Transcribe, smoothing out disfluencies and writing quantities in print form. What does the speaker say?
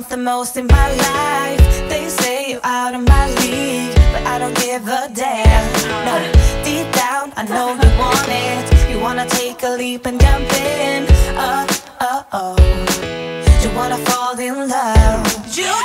want the most in my life. They say you're out of my league, but I don't give a damn. No, deep down I know you want it. You wanna take a leap and jump in. Oh, oh, oh. You wanna fall in love. You